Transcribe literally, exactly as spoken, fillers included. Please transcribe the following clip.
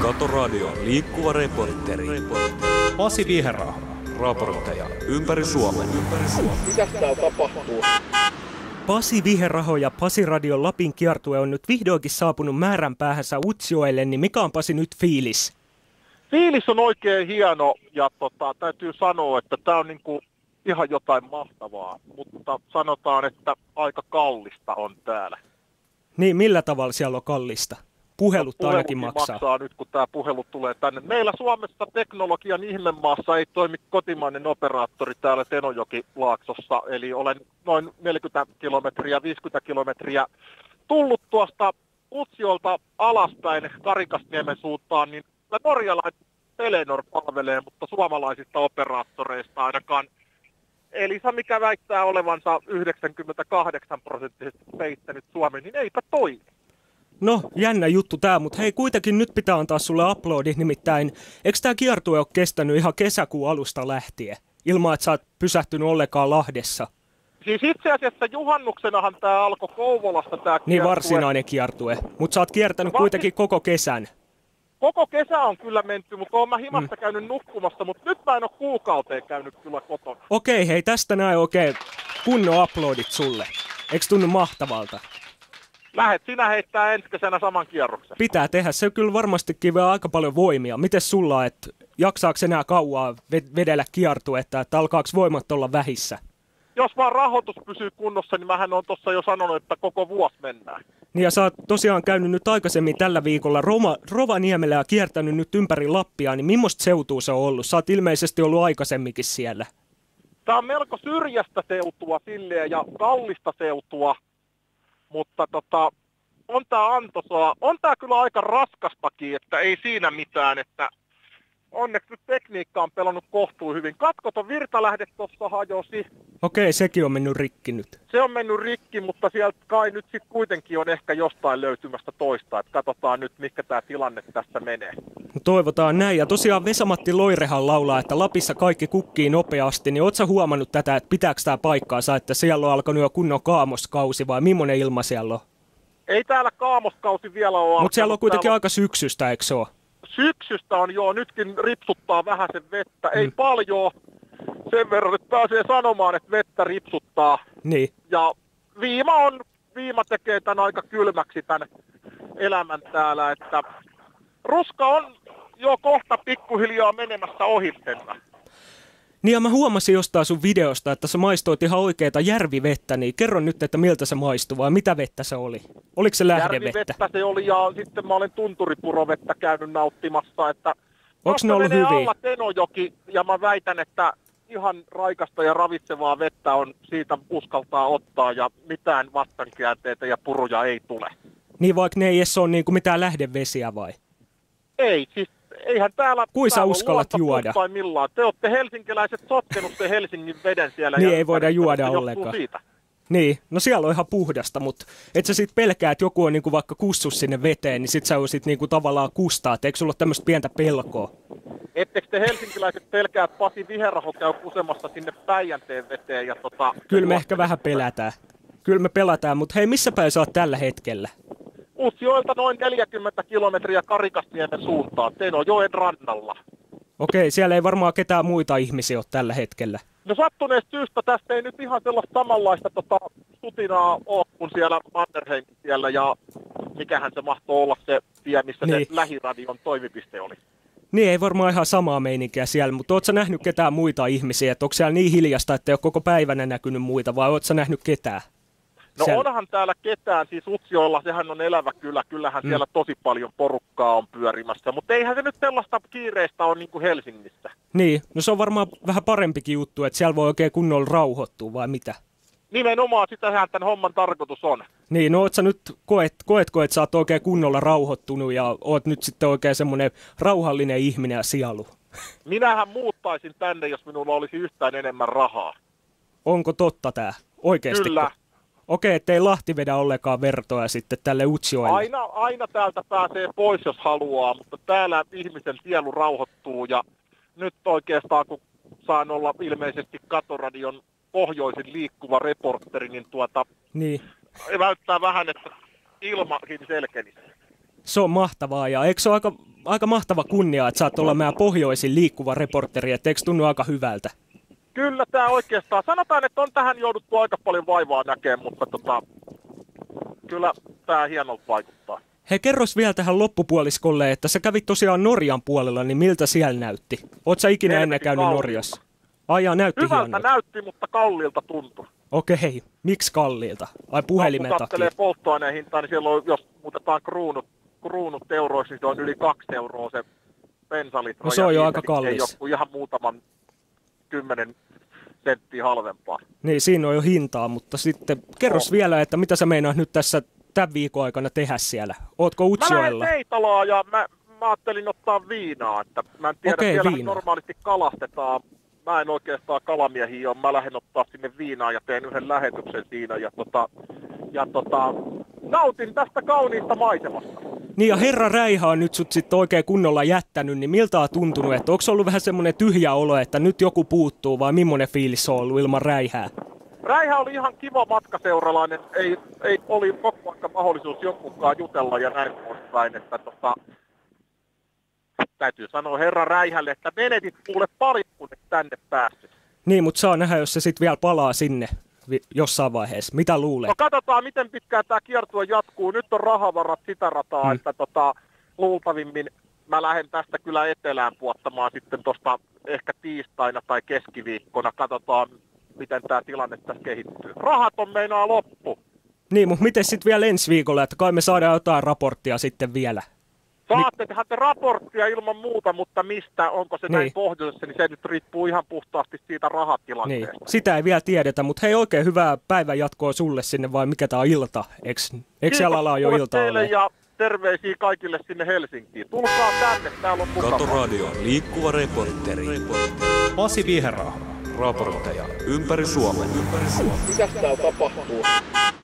Kato-radion liikkuva reporteri. Pasi Viherraho. Raportteja ympäri Suomen. Mitäs täällä tapahtuu? Pasi Viherraho ja Pasi Radion Lapin kiertue on nyt vihdoinkin saapunut määränpäähänsä Utsjoelle, niin mikä on Pasi nyt fiilis? Fiilis on oikein hieno ja tota, täytyy sanoa, että tämä on niinku ihan jotain mahtavaa, mutta sanotaan, että aika kallista on täällä. Niin, millä tavalla siellä on kallista? Puhelut no, ainakin maksaa. maksaa nyt, kun tämä puhelu tulee tänne. Meillä Suomessa teknologian ihmemaassa ei toimi kotimainen operaattori täällä Tenojoki-laaksossa, eli olen noin neljäkymmentä kilometriä, viisikymmentä kilometriä tullut tuosta Utsjolta alaspäin Karikasniemen suuntaan, niin norjalainen Telenor palvelee, mutta suomalaisista operaattoreista ainakaan Elisa, mikä väittää olevansa yhdeksänkymmentäkahdeksan prosenttisesti peittänyt Suomen, niin eipä toimi. No, jännä juttu tää, mutta hei, kuitenkin nyt pitää antaa sulle uploadi, nimittäin eikö tää kiertue ole kestänyt ihan kesäkuun alusta lähtien, ilman että sä oot pysähtynyt ollenkaan Lahdessa? Siis itse asiassa juhannuksenahan tää alkoi Kouvolasta tää kiertue. Niin, varsinainen kiertue, mutta sä oot kiertänyt Varsin... kuitenkin koko kesän. Koko kesä on kyllä menty, mutta oon mä himasta mm. käynyt nukkumassa, mutta nyt mä en ole kuukauteen käynyt kyllä kotona. Okei, hei, tästä näin oikein kunnon uploadit sulle. Eikö tunnu mahtavalta? Lähet sinä heittää ensi kesänä saman kierroksen. Pitää tehdä, se kyllä varmastikin vie aika paljon voimia. Mites sulla, että jaksaako enää kauaa vedellä kiertuetta, että alkaako voimat olla vähissä? Jos vaan rahoitus pysyy kunnossa, niin mähän on tuossa jo sanonut, että koko vuosi mennään. Niin ja sä oot tosiaan käynyt nyt aikaisemmin tällä viikolla Roma, Rovaniemellä ja kiertänyt nyt ympäri Lappia, niin millaista seutua se on ollut? Sä oot ilmeisesti ollut aikaisemminkin siellä. Tää on melko syrjästä seutua silleen ja kallista seutua, mutta tota, on tää antoisaa. On tää kyllä aika raskastakin, että ei siinä mitään, että onneksi nyt tekniikka on pelannut kohtuu hyvin. Katkoton virtalähde tuossa hajosi. Okei, sekin on mennyt rikki nyt. Se on mennyt rikki, mutta sieltä kai nyt sitten kuitenkin on ehkä jostain löytymästä toista. Että katsotaan nyt, mikä tämä tilanne tässä menee. Toivotaan näin. Ja tosiaan Vesa-Matti Loirehan laulaa, että Lapissa kaikki kukkii nopeasti. Niin ootko sä huomannut tätä, että pitääkö tämä paikkaansa, että siellä on alkanut jo kunnon kaamoskausi vai millainen ilma siellä on? Ei täällä kaamoskausi vielä ole alkanut. Mutta siellä on kuitenkin täällä... aika syksystä, eikö se ole? Syksystä on joo, nytkin ripsuttaa vähän sen vettä, ei mm. paljon, sen verran, että pääsee sanomaan, että vettä ripsuttaa. Niin. Ja viima on, viima tekee tämän aika kylmäksi tämän elämän täällä, että ruska on jo kohta pikkuhiljaa menemässä ohittensa. Niin ja mä huomasin jostain sun videosta, että sä maistoit ihan oikeeta järvivettä, niin kerro nyt, että miltä se maistui vai mitä vettä se oli? Oliko se lähdevettä? Järvivettä se oli ja sitten mä olen tunturipurovettä käynyt nauttimassa, että onko ne ollut hyviä? Alla Tenojoki ja mä väitän, että ihan raikasta ja ravitsevaa vettä on siitä uskaltaa ottaa ja mitään vastankäänteitä ja puruja ei tule. Niin vaikka ne ei edes ole niinku mitään lähdevesiä vai? Ei, siis eihän täällä... Kuin sä uskallat juoda? Millään. Te olette helsinkiläiset sotkenut sen Helsingin veden siellä. Niin ja ei voida juoda ollenkaan. Siitä. Niin, no siellä on ihan puhdasta, mutta et sä sit pelkää, että joku on niinku vaikka kussus sinne veteen, niin sit sä voisit niinku tavallaan kustaa, että eikö sulla ole tämmöistä pientä pelkoa? Ettekö te helsinkiläiset pelkää, että Pasi Viherraho käy kusemassa sinne Päijänteen veteen? Ja tota, Kyllä me ehkä vähän pelätään. Kyllä me pelataan, mutta hei, missä päin sä oot tällä hetkellä? Utsjoelta noin neljäkymmentä kilometriä Karikasniemen suuntaan, Tenojoen rannalla. Okei, siellä ei varmaan ketään muita ihmisiä ole tällä hetkellä. No sattuneesta syystä tästä ei nyt ihan sellaista samanlaista tota, sutinaa ole kuin siellä Mannerheimin siellä ja mikähän se mahtoo olla se tie, missä niin. Se lähiradion toimipiste oli. Niin, ei varmaan ihan samaa meininkiä siellä, mutta ootko sä nähnyt ketään muita ihmisiä? Että onko siellä niin hiljasta, että ei ole koko päivänä näkynyt muita, vai ootko sä nähnyt ketään? No siellä... onhan täällä ketään, siis Utsjoella, sehän on elävä kylä, kyllähän mm. siellä tosi paljon porukkaa on pyörimässä, mutta eihän se nyt sellaista kiireistä ole niin kuin Helsingissä. Niin, no se on varmaan vähän parempikin juttu, että siellä voi oikein kunnolla rauhoittua, vai mitä? Nimenomaan, sitähän tämän homman tarkoitus on. Niin, no oot sä nyt, koet, koetko, että sä oot oikein kunnolla rauhoittunut ja oot nyt sitten oikein semmoinen rauhallinen ihminen ja sielu? Minähän muuttaisin tänne, jos minulla olisi yhtään enemmän rahaa. Onko totta tää? Oikeesti? Kyllä. Okei, ettei Lahti vedä ollenkaan vertoja sitten tälle Utsjoelle. Aina, aina täältä pääsee pois, jos haluaa, mutta täällä ihmisen sielu rauhoittuu ja nyt oikeastaan, kun saan olla ilmeisesti Katoradion pohjoisin liikkuva reporteri, niin tuota, niin. Välttää vähän, että ilmakin selkenisi. Se on mahtavaa ja eikö se ole aika aika mahtava kunnia, että saat olla meidän pohjoisin liikkuva reporteri, että eikö tunnu aika hyvältä? Kyllä tämä oikeastaan. Sanotaan, että on tähän jouduttu aika paljon vaivaa näkemään, mutta tota, kyllä tämä hienolta vaikuttaa. He kerros vielä tähän loppupuoliskolle, että sä kävit tosiaan Norjan puolella, niin miltä siellä näytti? Oot sä ikinä ennen käynyt kalliilta. Norjassa? Ai jaa, näytti Hyvältä hienolta. näytti, mutta kalliilta tuntui. Okei, miksi kalliilta? Ai puhelimen Kun takia? katselee polttoaineen hintaa, niin siellä on, jos muutetaan kruunut, kruunut euroiksi, niin se on yli kaksi euroa se bensalitra. No se on jo ja aika kallis. Ei joku ihan muutaman kymmenen senttiä halvempaa. Niin, siinä on jo hintaa, mutta sitten kerros No. vielä, että mitä sä meinaat nyt tässä tämän viikon aikana tehdä siellä? Ootko Mä Utsjoella? lähden Teitalaan ja mä, mä ajattelin ottaa viinaa, että mä en tiedä, Okei, siellä viinaa. normaalisti kalastetaan. Mä en oikeastaan kalamiehiä ole, mä lähden ottaa sinne viinaa ja teen yhden lähetyksen siinä ja, tota, ja tota, nautin tästä kauniista maisemasta. Niin ja herra Räihä on nyt sut sitten oikein kunnolla jättänyt, niin miltä on tuntunut, että onko ollut vähän semmoinen tyhjä olo, että nyt joku puuttuu vai millainen fiilis on ollut ilman Räihää? Räihä oli ihan kiva matkaseuralainen, ei, ei oli koko ajan mahdollisuus jonkunkaan jutella ja näin poispäin, että tota, täytyy sanoa herra Räihälle, että menetit kuule paljon, kun et tänne päässyt. Niin, mutta saa nähdä, jos se sitten vielä palaa sinne vi- jossain vaiheessa. Mitä luulet? No katsotaan, miten pitkään tämä kiertue jatkuu. Nyt on rahavarat sitä rataa, hmm. että tota, luultavimmin mä lähden tästä kyllä etelään puottamaan sitten tuosta ehkä tiistaina tai keskiviikkona. Katsotaan, miten tämä tilanne tässä kehittyy. Rahat on meinaa loppu. Niin, mutta miten sitten vielä ensi viikolla, että kai me saadaan jotain raporttia sitten vielä? Saatte tehdä te raporttia ilman muuta, mutta mistä, onko se Niin. näin pohjoisessa, niin se nyt riippuu ihan puhtaasti siitä Niin, rahatilanteesta. sitä ei vielä tiedetä, mutta hei oikein hyvää päivän jatkoa sulle sinne, vai mikä tää on ilta? Eks, eks jalalla on jo Kiitos ilta teille ole? ja terveisiä kaikille sinne Helsinkiin. Tulkaa tänne, täällä on mukavaa. Katoradio, liikkuva reporteri. Pasi Viherahva. Raportteja ympäri Suomen. Ympäri Suomen. Mitäs täällä tapahtuu?